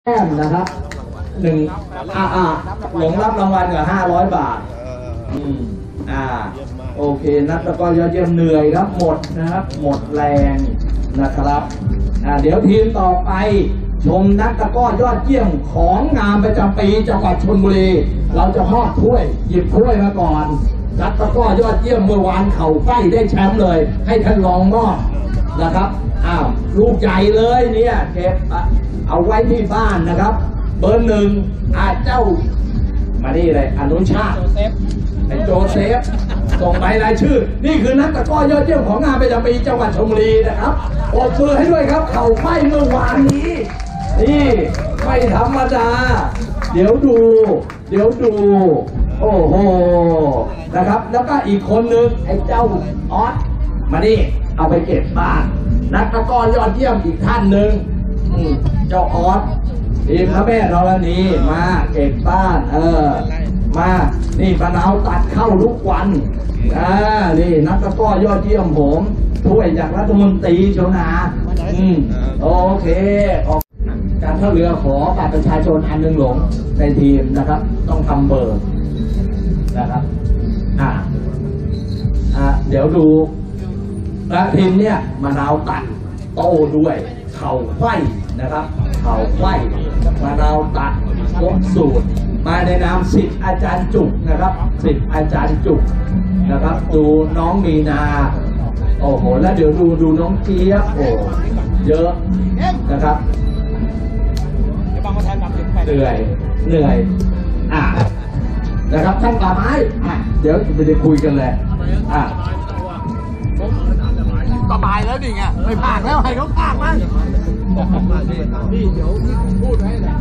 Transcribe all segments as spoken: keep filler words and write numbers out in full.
แต้มนะครับหนึ่งอ่าอ่าหลงรับรางวัลกับห้าร้อยบาทอืมอ่าโอเคนักตะกร้อยอดเยี่ยมเหนื่อยครับหมดนะครับหมดแรงนะครับอ่าเดี๋ยวทีมต่อไปชมนักตะกร้อยอดเยี่ยมของงานประจำปีจังหวัดชลบุรีเราจะมอบถ้วยหยิบถ้วยมาก่อนนักตะกร้อยอดเยี่ยมเมื่อวานเข่าไฟได้แชมป์เลยให้ท่านรองมอบนะครับอ้าวลูกใหญ่เลยเนี่ยเก็บเอาไว้ที่บ้านนะครับเบอร์หนึ่งอาเจ้ามานี่เลยอนุชาติไอ้โจเซฟส่งใบรายชื่อนี่คือนักตะกร้อยอดเยี่ยมของงานประจำปีจังหวัดชลบุรีนะครับปรบมือให้ด้วยครับเข่าไฟเมื่อวานนี้นี่ไม่ธรรมดาเดี๋ยวดูเดี๋ยวดูโอ้โหนะครับแล้วก็อีกคนนึงไอ้เจ้าออสมานี่เอาไปเก็บบ้านนักตะกร้อยอดเยี่ยมอีกท่านหนึ่งเจ้าออสทีมพระแม่ธรณีมาเก็บบ้านเออมานี่ปะนาวตัดเข้าทุกวันอ่านี่นักตะกร้อยอดเยี่ยมผมถ้วยจากรัฐมนตรีเชียวนาอืมโอเคการท่าเรือขอบัตรประชาชนอันหนึ่งหลงในทีมนะครับต้องทำเบอร์นะครับอ่าอ่าเดี๋ยวดูและทีมเนี่ยมะนาวตัดโต้ด้วยเข่าไขว้นะครับเข่าไขว้มะนาวตัดยกสูตรมาในนามศิษย์อาจารย์จุกนะครับศิษย์อาจารย์จุกนะครับดูน้องมีนาโอ้โหแล้วเดี๋ยวดูดูน้องเจี๊ยบโอ้เยอะนะครับเหนื่อยเหนื่อยอ่ะนะครับท่านป่าไม้อ่ะเดี๋ยวไปได้คุยกันเลยอ่ะสบายแล้วดิไงไม่พากแล้วให้เขาพากมั้งนี่เดี๋ยวที่ผมพูดให้แหละ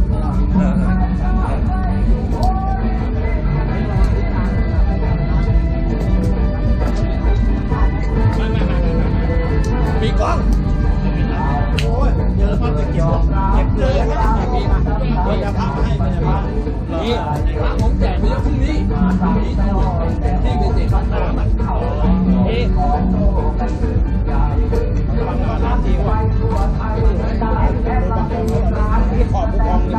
มีกล้องโอ้ยเยอะมากจะเก็บเก็บเลยไม่ได้มีมาเราจะพามาให้มาจะพานี่พาผมแจกไปแล้วพรุ่งนี้พรุ่งนี้ทั้งหมดนี่คือเศษน้ำน้ำอ่ะเอ๊ะขอบผู้กองเงิน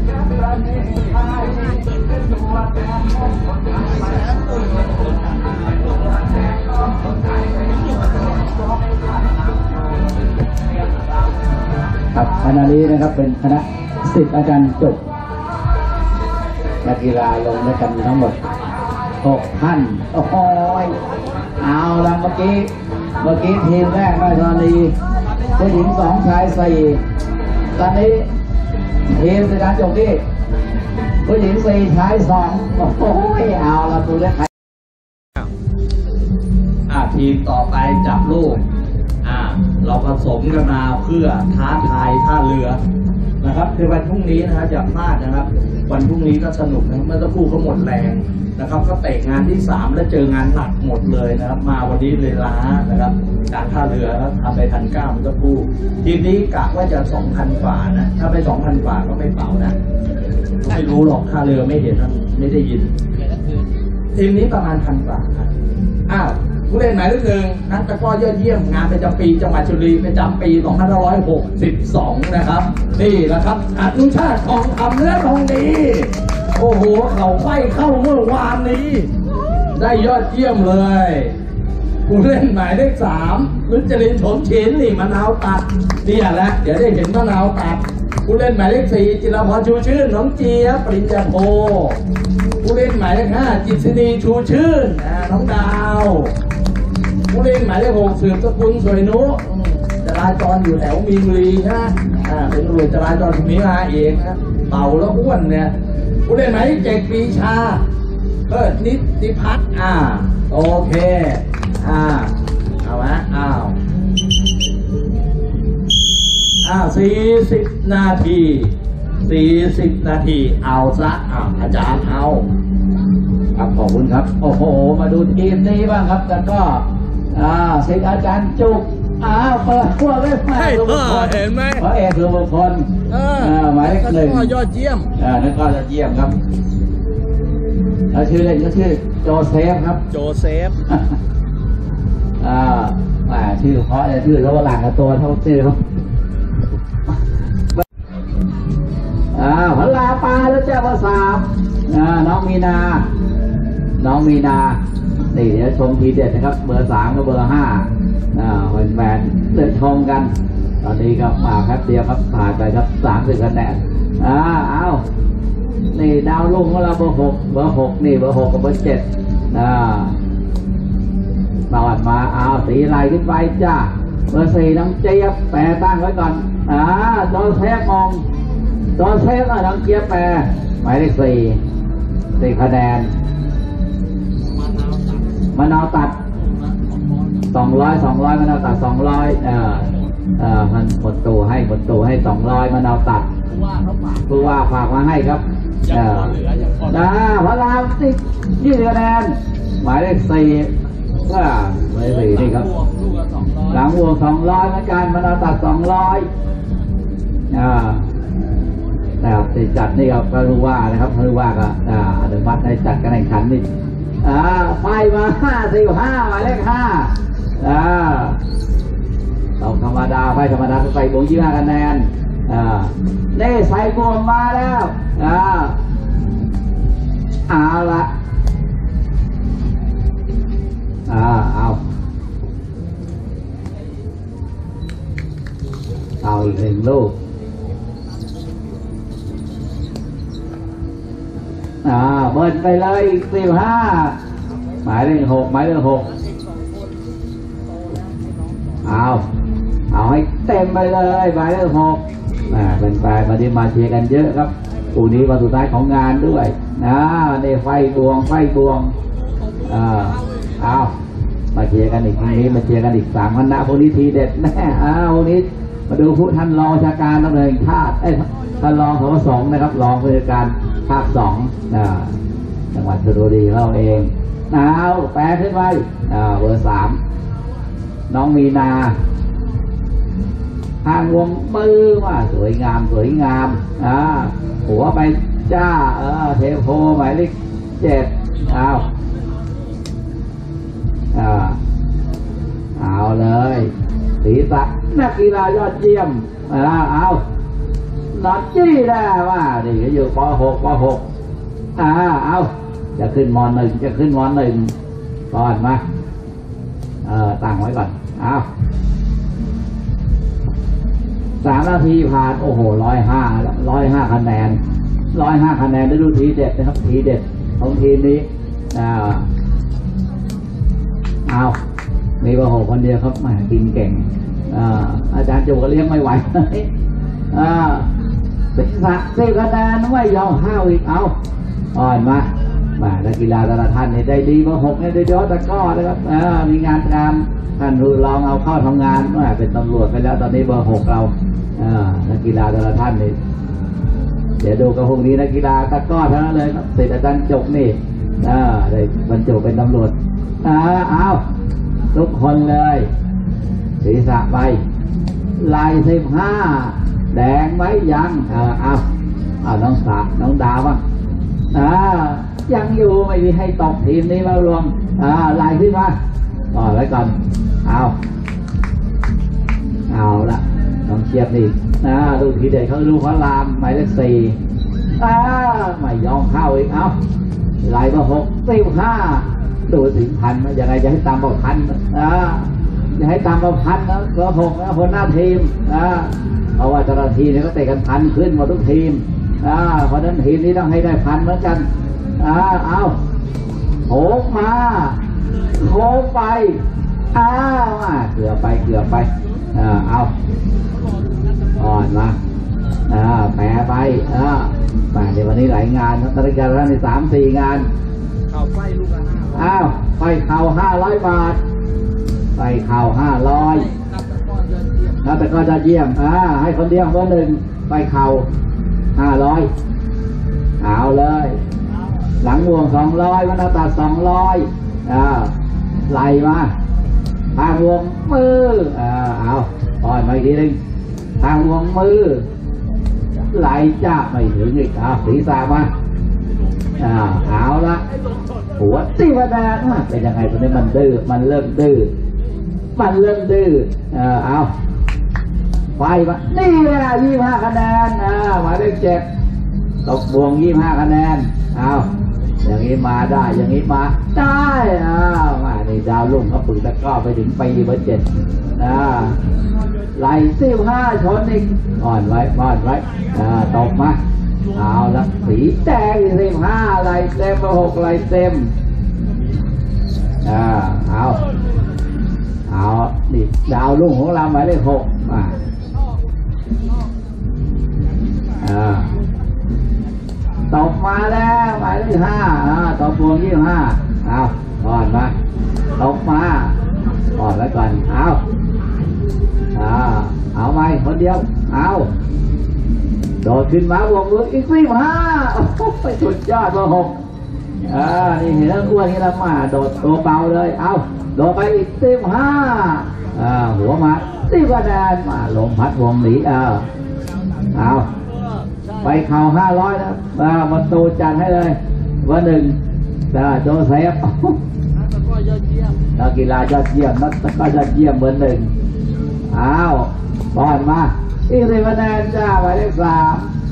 ครับคณะนี้นะครับเป็นคณะศิษย์อาจารย์จุกนักกีฬาลงด้วยกันทั้งหมดหกท่านโอ้โหเอาละเมื่อกี้เมื่อกี้ทีมแรกราชธานีผู้หญิงสองชายสี่ตอนนี้ทีมอาจารย์จุกนี่ผู้หญิงสี่ชายสองโอ้โหเอาละตัวเล็กอ่าทีมต่อไปจับลูกอ่าเราผสมกันมาเพื่อท้าทายท่าเรือนะครับคือวันพรุ่งนี้นะครับอย่าพลาดนะครับวันพรุ่งนี้ก็สนุกนะเมื่อสักครู่เขาหมดแรงนะครับก็เตะงานที่สามแล้วเจองานหนักหมดเลยนะครับมาวันนี้เลยล้านะครับการท่าเรือแล้วทำไปพันเก้ามันก็พูดทีมนี้กะว่าจะสองพันฝ่านะถ้าไปสองพันฝ่าก็ไม่เป่านะไม่รู้หรอกท่าเรือไม่เห็นไม่ได้ยินทีมนี้ประมาณพันฝ่าครับอ้าวผู้เล่นหมายเลขหนึ่งนักตะกร้อยอดเยี่ยมงานประจำปีจังหวัดชลบุรีประจำปีสองพันห้าร้อยหกสิบสองนะครับนี่แหละครับอนุชาติทองคำเนื้อทองดีโอ้โหเขาไฟเข้าเมื่อวานนี้ได้ยอดเยี่ยมเลยผู้เล่นหมายเลขสามรุจรินทร์โฉมเฉินนี่มะนาวตัดนี่แหละเดี๋ยวได้เห็นมะนาวตัดผู้เล่นหมายเลขสี่จิรพรชูชื่นน้องเจี๊ยบปริญญาโทผู้เล่นหมายเลขห้าจิตรศินีชูชื่นน้องดาวผู้เล่นหมายเลขหกสืบสกุลสวยนุจราจรอยู่แถวมีนบุรีนะอ่าเป็นตำรวจจราจรที่มีมาเองนะเต่าแล้วอ้วนเนี่ยผู้เล่นหมายเลขเจ็ดปีชาเออนิติพัฒน์อ่าโอเคอ่าเอาไหมอ้าวอ้าวสี่สิบนาทีสี่สิบนาทีเอาซะอ้าวอาจารย์เอาครับขอบคุณครับโอ้โหมาดูทีมนี้บ้างครับแต่ก็อ่าศิษย์อาจารย์จุกอ้าวเปิดขั้วไว้ไหมเห็นไหมพระเอกคือบุคคลอ่าหมายเลขหนึ่งยอดเยี่ยมอ่านั่นก็ยอดเยี่ยมครับแล้วชื่อเล่นก็ชื่อโจเซฟครับโจเซฟอ่าอ่าชื่อเพราะชื่อเขาหลังกับตัวเท่าชื่อเขาปลาแล้วเจ้าภาษาอ่าน้องมีนาน้องมีนานี่เดี๋ยวชมทีเด็ดนะครับเบอร์สามกับเบอร์ห้าอ่าแฟนๆเดินชมกันตอนนี้ครับมาแป๊บเดียวครับผ่านไปครับสามสิบคะแนนอ่าเอานี่ดาวลุ่งของเราเบอร์หกเบอร์หกนี่เบอร์หกกับเบอร์เจ็ดอ่าตอดมาเอาสีไหลขึ้นไปจ้าเบอร์สี่น้องเจี๊ยบแปรตั้งไว้ก่อนอ่าจอเซฟมองจอเซฟอ่ะน้องเจี๊ยบแปรหมายเลขสี่สี่คะแนนมะนาวตัดสองร้อยสองร้อยมะนาวตัดสองร้อยเออเออมันหมดตัวให้หมดตัวให้สองร้อยมะนาวตัดผู้ว่าฝากมาให้ครับเออนะพระรามสิบยี่สิบคะแนนหมายเลขสี่ว่าหมายเลขสี่นี่ครับหลังวงสองร้อยเหมือนกันมะนาวตัดสองร้อยอ่าแต่ติดจัดนี่ครับก็รู้ว่านะครับรู้ว่าก็อ่าอนุมัติให้จัดการแข่งขันนี่อ่าไฟมาห้าสี่ห้าหมายเลขห้าอ่าต้องธรรมดาไฟธรรมดาใส่บวงยี่ห้าคะแนนอ่าเน่ใส่บวงมาแล้วอ่าเอาละอ่าเอาเอาอีกหนึ่งลูกอ่าเบิร์นไปเลยอีกสิบห้าหมายเลขหกหมายเลขหกเอาเอาให้เต็มไปเลยหมายเลขหกอ่าเป็นแฟนมาที่มาเชียร์กันเยอะครับคู่นี้วันสุดท้ายของงานด้วยนะในไฟบวงไฟบวงอ่าเอามาเชียร์กันอีกทีนี้มาเชียร์กันอีกสามคณะพวกนี้ทีเด็ดแน่อ้าวพวกนี้มาดูผู้ท่านรองชาการตำแหน่งชาติเอ้ท่านรองสวสองนะครับรองผู้จัดการภาคสองจังหวัดชลบุรีเราเองเอาแปลขึ้นไปเบอร์สามน้องมีนาทางวงมือว่าสวยงามสวยงามอ่าหัวไปจ้าเออเทโพหมายเลขเจ็ดเอาอ่าเอาเลยศีรษะนักกีฬายอดเยี่ยมอ่าเอานอตจี้ได้ว่านี่อยู่ป.หก ป.หกอ่าเอาจะขึ้นม.หนึ่งจะขึ้นม.หนึ่งก่อนมาเออตั้งไว้ก่อนเอาสามนาทีผ่านโอ้โหร้อยห้าร้อยห้าคะแนนร้อยห้าคะแนนได้ดูทีเด็ดนะครับทีเด็ดของทีมนี้อ่าเอามีป.หกคนเดียวครับแหมกินเก่งอ่าอาจารย์จูก็เลี้ยงไม่ไหวอ่าสิบสิบคะแนนไม่ยอมห้าวอีกเอาอ่อนมามานักกีฬาแต่ละท่านเนี่ยได้ดีเบอร์หกเนี่ยได้ยอดตะก้อนะครับอ่ามีงานการท่านรู้ลองเอาเข้าทำงานว่าเป็นตำรวจไปแล้วตอนนี้เบอร์หกเราอ่านักกีฬาแต่ละท่านนี่เดี๋ยวดูกับพวกนี้นักกีฬาตะก้อทั้งนั้นเลยครับศิษย์อาจารย์จบนี่อ่าได้บรรจุเป็นตำรวจอ่าเอาทุกคนเลยศีรษะไปลายสิบห้าแดงไหมยังเออเอาเอาน้องสาน้องดาวบ้างอ่ายังอยู่ไม่มีให้ตกทีมนี้มารวมอ่าลายขึ้นมาต่อไว้ก่อนเอาเอาละน้องเชียบนี่อ่าดูทีเด็ดเขาดูเขาลามหมายเลขสี่อ่าไม่ยอมเข้าอีกเอาลายมาหกสิบห้าดูถึงพันนะยังไงจะให้ตามบอกพันอ่าจะให้ตามบอกพันนะเบอร์หกนะคนหน้าทีมอ่าเพราะว่าแต่ละทีมเนี่ยก็เตะกันพันขึ้นหมดทุกทีมอ่าเพราะนั้นทีมนี้ต้องให้ได้พันเหมือนกันอ่าเอาโผล่มาโค้งไปอ้าวเกือบไปเกือบไปอ่าเอาอ่อนมาอ่าแพ้ไปอ่าไปในวันนี้หลายงานนะตระการในสามสี่งานข่าวไฟลูกละอ้าวไฟข่าวห้าร้อยบาทไฟข่าวห้าร้อยนับแต่ก็จะเยี่ยมอ่าให้คนเดียวเบอร์หนึ่งไฟข่าวห้าร้อยเอาเลยหลังวงสองร้อยวันตัดสองร้อยอ่าไล่มาทางวงมืออ่าเอาปล่อยมาอีกทีนึงทางวงมือไหลจ้าไม่ถึงอีกเอาศีรษะมาอ่าเอาละหัวตีกระดานเป็นยังไงตอนนี้มันดื้อมันเริ่มดื้อมันเริ่มดื้ออ่าเอาไฟมานี่แหละยี่ห้าคะแนนอ่าหมายเลขเจ็ดตกบวงยี่ห้าคะแนนเอาอย่างนี้มาได้อย่างนี้มาได้อ้าวมาในดาวลุ่งเขาปึกตะก้อไปถึงปีเบอร์เจ็ดอ่าไหลซิ่วห้าชนอีกอ่อนไว้อ่อนไว้อ่าตกมาเอาละสีแดงสิบห้าไหลเต็มหกไหลเต็มอ่าเอาเอาดิดาวลุ่งของเราหมายเลขหกมาอ่าตกมาแล้วหมายเลขห้าอ่าตกพวงยี่ห้าเอาอ่อนมาตกมาอ่อนไว้ก่อนเอาอ่าเอาไหมคนเดียวเอาโดดขึ้นมาบวกมืออีกสิบห้าโอ้โหสุดยอดเบอร์หกอ่านี่เห็นแล้วอ้วนนี่ละมาโดดตัวเบาเลยเอาโดดไปอีกสิบห้าอ่าหัวมาสิบคะแนนมาลมพัดวงหนีเออเอาไปเข่าห้าร้อยนะมาประตูจัดให้เลยวันหนึ่งแต่โจเซฟนักกีฬายอดเยี่ยมนักตะกร้อยอดเยี่ยมเบอร์หนึ่งอ้าวบอลมาอีกสิบคะแนนจ้าหมายเลขสาม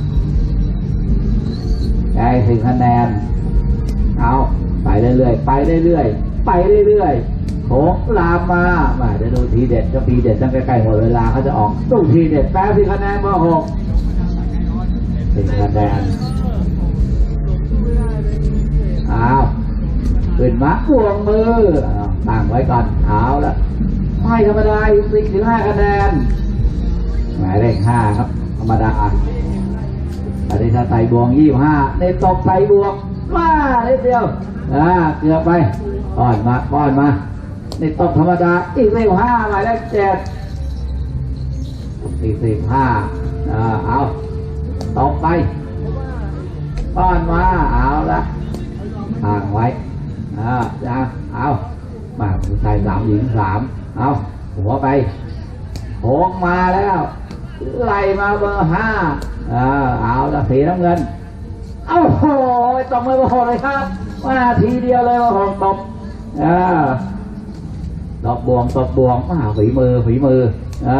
ได้สิบคะแนนเอาไปเรื่อยๆไปเรื่อยๆไปเรื่อยๆโค้งลามมามาจะดูทีเด็ดก็ทีเด็ดตั้งใกล้ๆหมดเวลาเขาจะออกตู้ทีเด็ดแปดสิบคะแนนเบอร์หกสิบคะแนนเอาขึ้นมาพวงมือตั้งไว้ก่อนเอาละไม่ธรรมดาอีกสี่ถึงห้าคะแนนหมายเลขห้าครับธรรมดาอันนี้ถ้าใส่บวงยี่ห้าในตกใส่บวงมาเล็กเดียวอ่าเกือบไปป้อนมาป้อนมาในตกธรรมดาอีกสิบห้าหมายเลขเจ็ดอีกสิบห้าอ่าเอาตกไปป้อนมาเอาละห่างไว้อ่าจะเอามาผู้ชายสามหญิงสามเอาหัวไปโค้งมาแล้วไล่มาเบอร์ห้าอ่าเอาละสีน้ำเงินเอ้าโหตบมือเบอร์หกเลยครับมาทีเดียวเลยเบอร์หกตบอ่าตบบวงตบบวงมาฝีมือฝีมืออ่า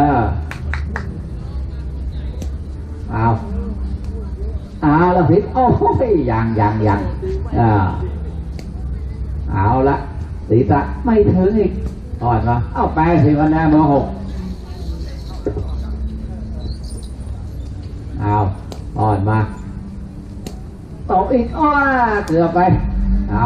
เอาเอาละสิโอ้ยยังยังยังอ่าเอาละศีรษะไม่ถึงอีกอ่อนมาเอาแปดสิบคะแนนเบอร์หกเอาอ่อนมาตกอีกอ้อเกือบไปเอา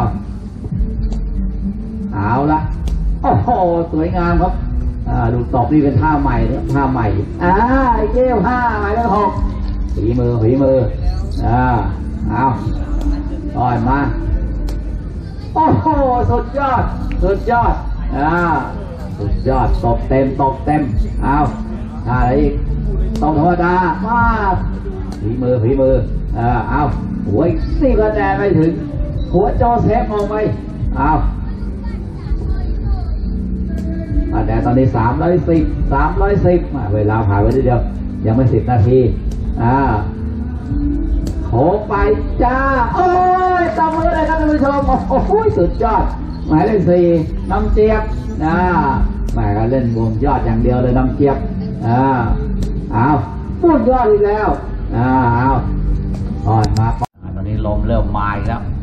เอาละโอ้โหสวยงามครับอ่าดูตบนี่เป็นท่าใหม่นะท่าใหม่อ่าเก้วห้าหมายเลขหกฝีมือฝีมืออ่าเอาอ่อนมาโอ้โหสุดยอดสุดยอดอ่าสุดยอดตบเต็มตบเต็มเอาอะไรอีกตบธรรมดามากฝีมือฝีมืออ่าเอาหัวสี่คะแนนไม่ถึงหัวโจเซฟมองไปเอาแต่ตอนนี้สามร้อยสิบสามร้อยสิบเวลาผ่านไปนิดเดียวยังไม่สิบนาทีอ่าโขไปจ้าโอ้ยตบมือเลยครับท่านผู้ชมโอ้โหสุดยอดหมายเลขสี่น้ำเจี๊ยบอ่าแม่ก็เล่นวงยอดอย่างเดียวเลยน้ำเจี๊ยบอ่าเอาพูดยอดอีกแล้วอ่าเอาอ่อนมาตอนนี้ลมเริ่มมาอีกแล้ว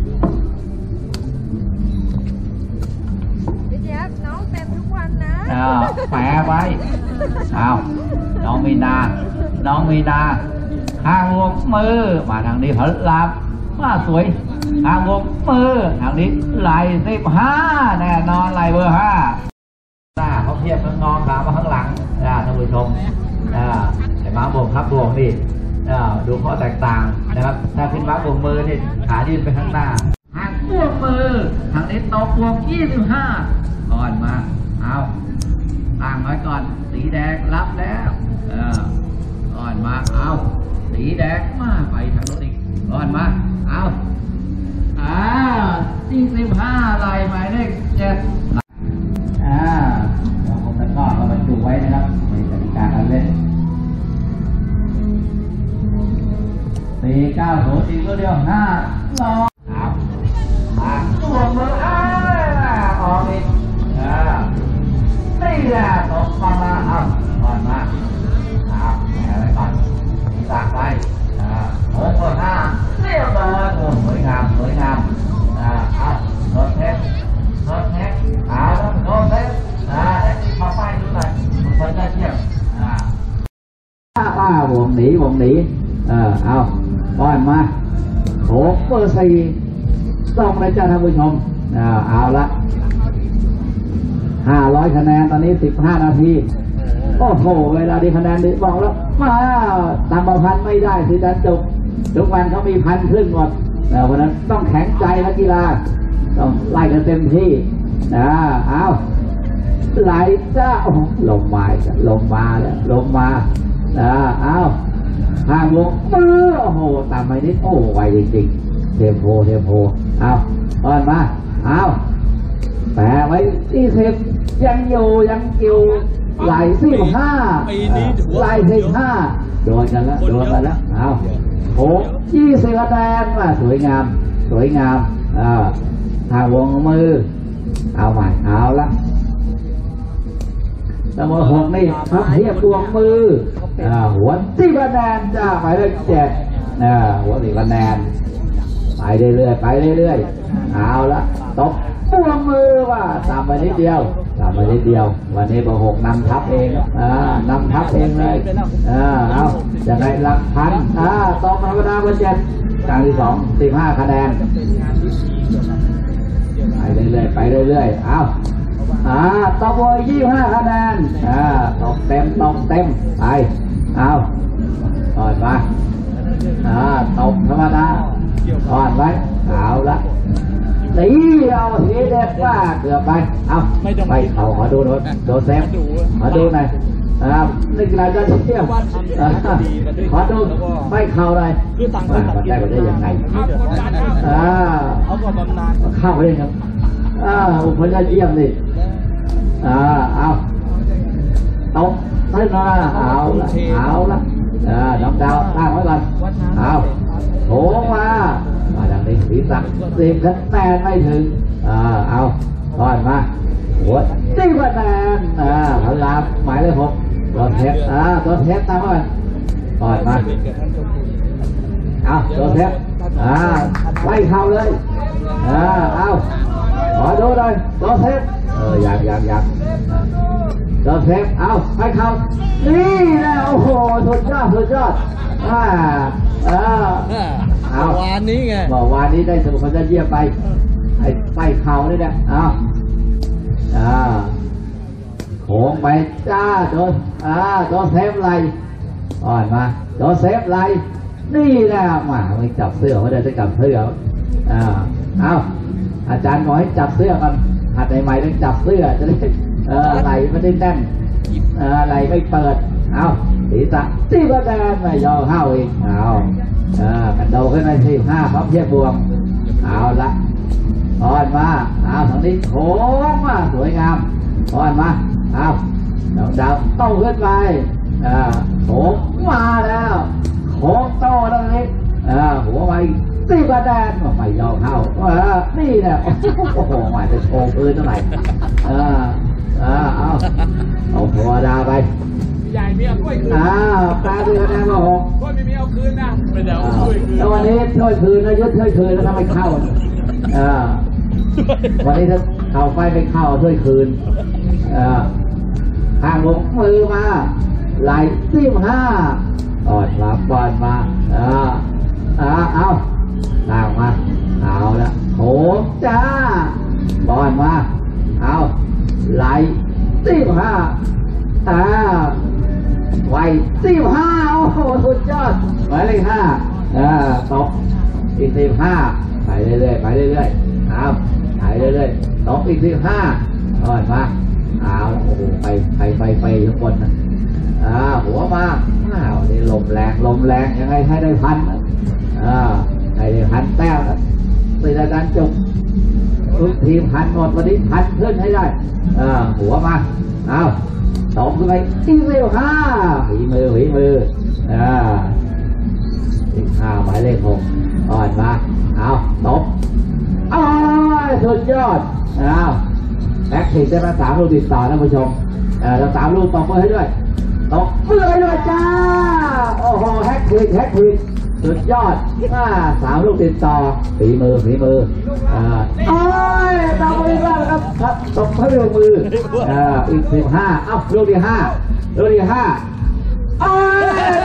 พี่เจี๊ยบน้องเต็มทุกวันนะอ่าแปะไว้เอาน้องมีนาน้องมีนาข้างวงมือมาทางนี้เขาลาบมาสวยข้างวงมือทางนี้ไหลสิบห้าแน่นอนไหลเบอร์ห้าหน้าเขาเทียบกับงอขามาข้างหลังนะท่านผู้ชมอ่าไอ้ม้าบวงครับบวงนี่อ่าดูข้อแตกต่างนะครับถ้าขึ้นม้าบวงมือนี่ขายื่นไปข้างหน้าหางบวงมือทางนี้ตกบวงยี่สิบห้าก่อนมาเอาตั้งไว้ก่อนสีแดงรับแล้วเออก่อนมาเอาสีแดงมาไปทางโน้นอีกก่อนมาเอาอ่าสี่สิบห้าลายหมายเลขเจ็ดอ่าเราคงจะก็เราบรรจุไว้นะครับในกติกาการเล่นสี่เก้าศูนย์อีกก็เดียวห้าลองเอามาตัวมืออ้าออกอีกอ่านี่แหละตกมามาเอาก่อนมาเอาแหมไว้ก่อนตักไปอ่าหกเบอร์ห้าหนีเออเอาป้อนมาโขกเบอร์สี่ต้องเลยจ้าท่านผู้ชมอ่าเอาละห้าร้อยคะแนนตอนนี้สิบห้านาทีโอ้โหเวลาดีคะแนนดีบอกแล้วมาตามประพันธ์ไม่ได้สิดันจบทุกวันเขามีพันครึ่งหมดเพราะนั้นต้องแข็งใจนักกีฬาต้องไล่กันเต็มที่นะเอาไหลจ้าโอ้ลมมาลมมาแล้วลมมานะเอาทางวงมือโอ้โหตามไปนิดโอ้ไวจริงๆเทมโพเทมโพเอาตอนมาเอาแปะไว้ที่สิบยังอยู่ยังอยู่ไหลสิบห้าไหลสิบห้าโดนกันแล้วโดนกันแล้วเอาโอ้ยี่สิบคะแนนมาสวยงามสวยงามอ่าทางวงมือเอาใหม่เอาละตะโมหกนี่ครับเทียบดวงมืออ่าหัวสี่คะแนนจ้าหมายเลขเจ็ดอ่าหัวสี่คะแนนไปเรื่อยๆไปเรื่อยๆเอาละตบดวงมือว่าตามไปนิดเดียวตามไปนิดเดียววันนี้เบอร์หกนำทัพเองอ่านำทัพเองเลยอ่าเอาอย่างไรหลักพันอ่าตบธรรมดาเบอร์เจ็ดกลางที่สองสิบห้าคะแนนไปเรื่อยๆไปเรื่อยๆเอาอ่าตบวยยี่ห้าคะแนนอ่าตบเต็มตบเต็มไปเอาอ่อนมาอ่าตบธรรมดาอ่อนไว้เอาละตีเอาทีเด็ดว่าเกือบไปเอาไปเขาขอดูหน่อยโดนแซมขอดูหน่อยนะครับนี่กีฬาก็เที่ยวขอดูไม่เข่าเลยมาได้ไปได้ยังไงอ่าเข้าไปเลยครับอ่าอุปนิสัยเยี่ยมดิอ่าเอาตบให้มาเอาละเอาละอ่าน้องดาวตั้งไว้ก่อนเอาโถมามาดังนี้สีสักสิบคะแนนไม่ถึงอ่าเอาก่อนมาหัวสิบคะแนนอ่าพลามหมายเลขหกตัวเทปอ่าตัวเทปตั้งไว้ก่อนมาเอาตัวเทปอ่าไล่เข่าเลยอ่าเอาขอดูเลยตัวเทปเอออยากอยากอยากตัวเทปเอาให้เข่านี่แหละโอ้โหสุดยอดสุดยอดอ่าอ่าเอาวานนี้ไงบอกวานนี้ได้สุขภาพเยี่ยมไปไอ้ไส้เข่านี่แหละเอาอ่าโขงไปจ้าโดนอ่าโดนเซฟไหลอ่อนมาโดนเซฟไหลนี่แหละมาไม่จับเสื้อเขาได้จะจับเสื้ออ่าเอาอาจารย์บอกให้จับเสื้อกันหัดใหม่ๆต้องจับเสื้อจะได้เออไหลไม่ได้แน่นเออไหลไม่เปิดเอาศีรษะตีกระแดนไม่ยอมเข้าอีกเอาเออกระโดดขึ้นไปสิบห้าพร้อมเทียบบวงเอาละอ่อนมาเอาทางนี้โค้งมาสวยงามอ่อนมาเอาดาวดาวโต้ขึ้นไปอ่าโค้งมาแล้วโค้งโต้ตรงนี้อ่าหัวไปตีกระแดนไม่ยอมเข้าเออนี่แหละโอ้โหหมายจะโชว์ปืนเท่าไหร่เออเออเอาเอาหัวดาวไปใหญ่มีเอากล้วยคืนอ้าวตาดูคะแนนมาหกกล้วยไม่มีเอาคืนนะไม่ได้เอากล้วยคืนแล้ววันนี้ช่วยคืนนะยึดช่วยคืนแล้วทำไมเข้าอ่าวันนี้ถ้าเข้าไปไม่เข้าช่วยคืนอ่าห่างลงมือมาไหลสิบห้าอ่อนมาบอลมาอ่าอ่าเอาตามมาเอาละโหจ้าบอลมาเอาไหลสิบห้าอ่าไวสิบห้าโอ้โหสุดยอดหมายเลขห้าอ่าตกอีกสิบห้าไปเรื่อยๆไปเรื่อยๆเอาไปเรื่อยๆตกอีกสิบห้าอ่อนมาเอาโอ้โหไปไปไปไปทุกคนนะอ่าหัวมาอ้าวนี่ลมแรงลมแรงยังไงให้ได้พันอ่าให้ได้พันแต้มเป็นการจบทุกทีมพันหมดวันนี้พันขึ้นให้ได้อ่าหัวมาเอาตบขึ้นไปอีกเร็วห้าฝีมือฝีมืออ่าอีกห้าหมายเลขหกอ่อนมาเอาตบอ้าวสุดยอดอ้าวแบ็คทีได้มาสามลูกติดต่อนะผู้ชมเออเราสามลูกตบมือให้ด้วยตบมือให้ด้วยจ้าโอ้โหแฮกควิกแฮกควิกสุดยอดอ่าสามลูกติดต่อฝีมือฝีมืออ่าโอ้ยตบมือแล้วครับครับตบให้ด้วยมืออ่าอีกสิบห้าเอ้าลูกที่ห้าลูกที่ห้าโอ้ยตบมือ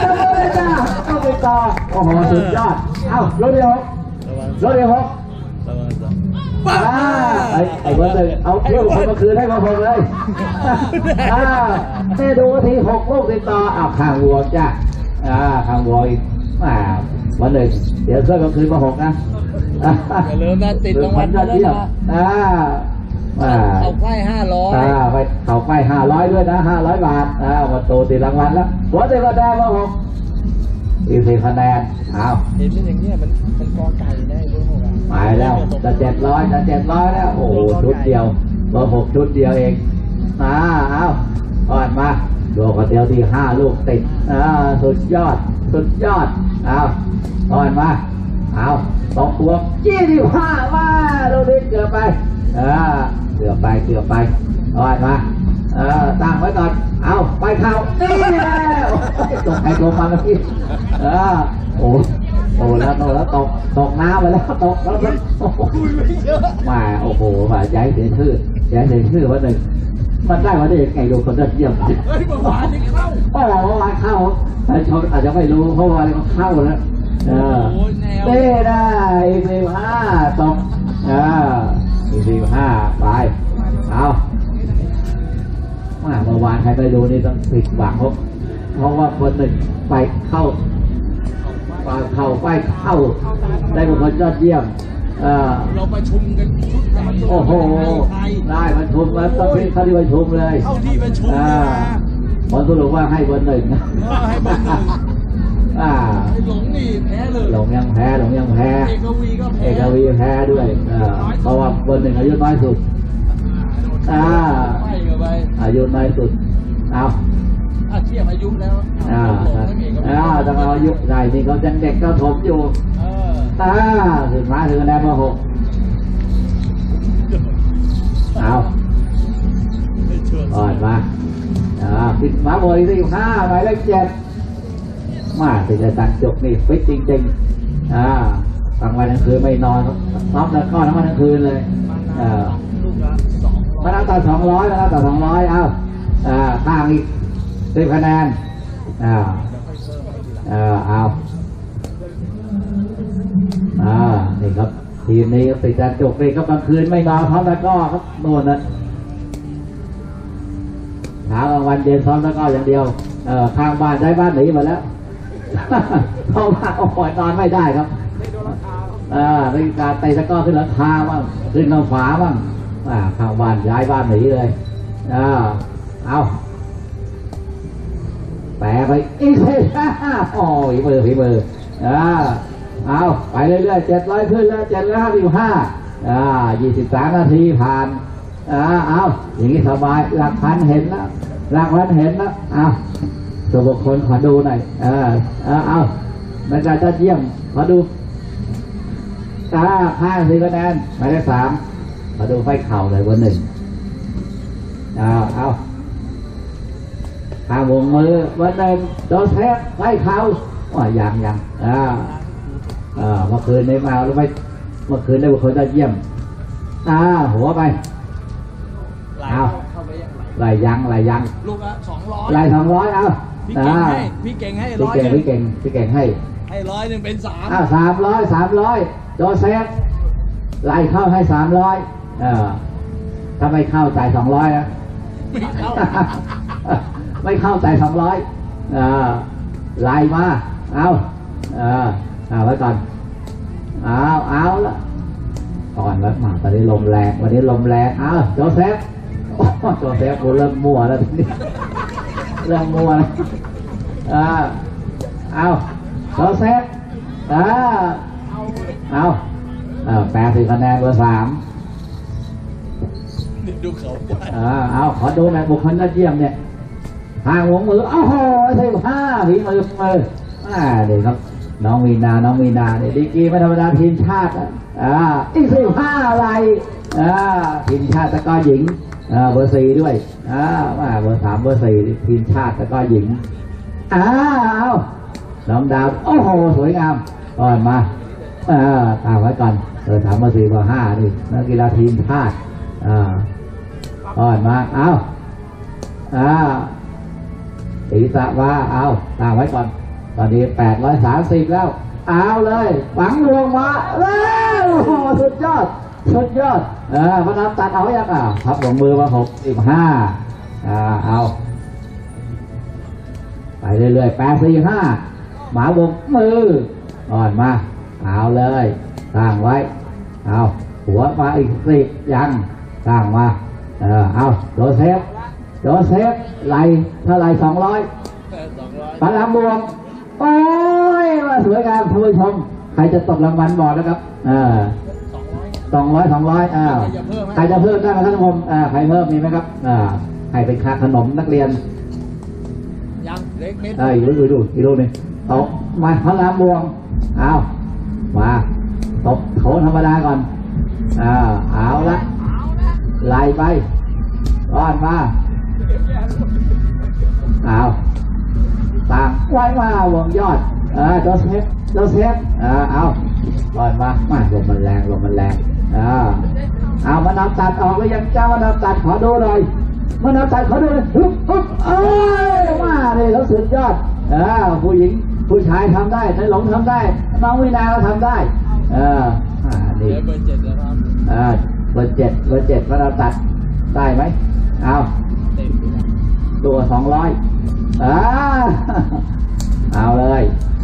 เลยจ้าเอาไปต่อโอ้โหสุดยอดเอ้ารถเดียวรถเดียวหกอ่าไอ้ไอ้เบอร์หนึ่งเอาเที่ยวคนมาคืนให้มาพงเลยอ่าเต้ดูทีหกลูกติดต่ออ้าวข้างวัวจ้าอ่าข้างวัวอีกอ่าวันหนึ่งเดี๋ยวเสื้อก็คืนมาหกนะอย่าลืมนะติดรางวัลยอดเยี่ยมอ่าอ่าเขาไฟห้าร้อยอ่าไปเขาไปห้าร้อยด้วยนะห้าร้อยบาทอ่ามาโตติดรางวัลแล้วหัวเตะกระแดงมาหกอีกสี่คะแนนเอาเห็นเป็นอย่างเงี้ยมันมันกอไก่ได้ด้วยหกอ่ะหมายแล้วจะเจ็ดร้อยจะเจ็ดร้อยแล้วโอ้โหชุดเดียวเบอร์หกชุดเดียวเองอ่าเอาอ่อนมาดวงกระเตียวที่ห้าลูกติดอ่าสุดยอดสุดยอดเอาอ่อนมาเอาสองพวงยี่สิบห้าว่าลูกนี้เกือบไปอ่าเกือบไปเกือบไปอ่อนมาเออตั้งไว้ก่อนเอาไปเข้านี่แล้วตกไอ้ตกมาแล้วพี่เออโอ้โอ้แล้วโตแล้วตกตกน้ำไปแล้วตกแล้วมาโอ้โหมาย้ายเสียชื่อย้ายเสียชื่อวันหนึ่งมันได้มาได้ยังไงดูคนยอดเยี่ยมเฮ้ยเมื่อวานนี้เข้าโอ้เมื่อวานเข้าแต่ชมอาจจะไม่รู้เพราะว่ามันเข้าแล้วเออเต้ได้อีกสิบห้าตกอ่าอีกสิบห้าไปเอาเมื่อวานใครไปดูนี่ต้องผิดหวังเพราะเพราะว่าคนหนึ่งไปเข้าไปเข้าไปเข้าได้เป็นคนยอดเยี่ยมเราประชุมกันชุดใหญ่โอ้โหได้ประชุมแล้วต้องพิจารณาประชุมเลยเข้าที่ประชุมผลสรุปว่าให้เบอร์หนึ่งให้เบอร์หนึ่งอ่าหลงนี่แพ้เลยหลงยังแพ้หลงยังแพ้เอกวีก็แพ้เอกวีแพ้ด้วยเพราะว่าเบอร์หนึ่งอายุน้อยสุดอ่าอายุน้อยสุดเอาเทียบอายุแล้วอ่าอ่าจะมาอายุใหญ่นี่เขายังเด็กก็ถมอยู่อ่าถึงมาถึงคะแนนมาหกเอาอ่อนมาอ่าปิดมาบอยที่ห้าหมายเลขเจ็ดมาถึงจะตัดจบนี่ฟิตจริงๆอ่ากลางวันกลางคืนไม่นอนซ้อมแล้วก็ทั้งวันทั้งคืนเลยอ่ามาตั้งแต่สองร้อยมาตั้งแต่สองร้อยเอาอ่าข้างอีกสิบคะแนนอ่าอ่าเอาอ่านี่ครับทีมนี้ติดการจบไปก็กลางคืนไม่นอนพร้อมแล้วก็ครับโน่นนะเช้ากลางวันเย็นซ้อมแล้วก็อย่างเดียวเอ่อข้างบ้านได้บ้านหนีมาแล้วเพราะว่าโอ้ยนอนไม่ได้ครับอ่าในการเตะตะก้อขึ้นหลังคาบ้างขึ้นกำฝาบ้างอ่าข้างบ้านย้ายบ้านหนีเลยอ่าเอาแปะไปอีกเลยโอ้ยมือฝีมืออ่าเอาไปเรื่อยๆเจ็ดร้อยขึ้นแล้วเจ็ดร้อยห้าสิบห้าอ่ายี่สิบสามนาทีผ่านอ่าเอาอย่างนี้สบายหลักพันเห็นแล้วหลักพันเห็นแล้วเอาตัวบุคคลขอดูหน่อยอ่าเอาเอาบรรยากาศเยี่ยมขอดูอ่าห้าสี่คะแนนหมายเลขสามขอดูไฟเข่าเลยวันหนึ่งอ่าเอาข้าวงมือวันหนึ่งโดนแทงไฟเข่าว่าอย่างอย่างอ่าอ่าเมื่อคืนนี้มาแล้วไม่เมื่อคืนได้บุคคลยอดเยี่ยมอ่าหัวไปเอาไหลยังไหลยังลูกละสองร้อยไหลสองร้อยเอาพี่เก่งให้พี่เก่งให้ร้อยพี่เก่งพี่เก่งให้ให้ร้อยหนึ่งเป็นสามอ่าสามร้อยสามร้อยโดนเซฟไหลเข้าให้สามร้อยเออถ้าไม่เข้าจ่ายสองร้อยนะไม่เข้าไม่เข้าใจสองร้อยอ่าไล่มาเอาอ่าเอาไว้ก่อนเอาเอาละก่อนแล้วมาตอนนี้ลมแรงวันนี้ลมแรงเอาโจเซฟโอ้โจเซฟกูเริ่มมั่วแล้วทีนี้เริ่มมั่วแล้วอ่าเอาโจเซฟอ่าเอาเอาแปดสิบคะแนนเบอร์สามดูเขาอ่าเอาขอดูหน่อยบุคคลยอดเยี่ยมเนี่ยห่างหัวมือโอ้โหสิบห้าฝีมือมืออ่าเดี๋ยวครับน้องวีนาน้องวีนาเนี่ยดีกีไม่ธรรมดาทีมชาติอ่าอีกสิบห้าอะไรอ่าทีมชาติตะก้อหญิงอ่าเบอร์สี่ด้วยอ่าว่าเบอร์สามเบอร์สี่ทีมชาติตะก้อหญิงอ้าวน้องดาวโอ้โหสวยงามก่อนมาอ่าตามไว้ก่อนเบอร์สามเบอร์สี่เบอร์ห้านี่นักกีฬาทีมชาติอ่าก่อนมาเอาอ่าศีรษะว่าเอาตามไว้ก่อนตอนนี้แปดร้อยสามสิบแล้วเอาเลยหวังลวงมาแล้วสุดยอดสุดยอดเออพนับตัดเอาไว้ยังอ่ะพับลงมือมาหกสิบห้าอ่าเอาไปเรื่อยๆแปดสี่ห้าหมาวงมืออ่อนมาเอาเลยตั้งไว้เอาหัวมาอีกสิบยังตั้งมาเออเอาโดเซฟโดเซฟไหลเท่าไหร่สองร้อยปลาลำบวงโอ้ยมาสวยงามท่านผู้ชมใครจะตกรางวัลบอกนะครับเออสองร้อยสองร้อยอ่าใครจะเพิ่มได้ไหมท่านผู้ชมอ่าใครเพิ่มมีไหมครับอ่าใครเป็นค่าขนมนักเรียนยังเล็กนิดเอ้ยดูดูดูอีกดูหนึ่งตกมาพลามบวงเอามาตกโถธรรมดาก่อนอ่าเอาละไล่ไปร้อนมาเอาต่างไว้มาวงยอดเออโจเซฟโจเซฟอ่าเอาร้อนมามาลมมันแรงลมมันแรงอ่าเอามานำตัดออกแล้วยังเจ้ามานำตัดขอดูหน่อยมานำตัดขอดูเลยฮึบฮึบเอ้ยมาเลยแล้วสุดยอดอ่าผู้หญิงผู้ชายทำได้ในหลงทำได้น้องวินาก็ทำได้เอออ่านี่เบอร์เจ็ดแล้วครับอ่าเบอร์เจ็ดเบอร์เจ็ดมานำตัดได้ไหมเอาตัวสองร้อยอ่าเอาเลย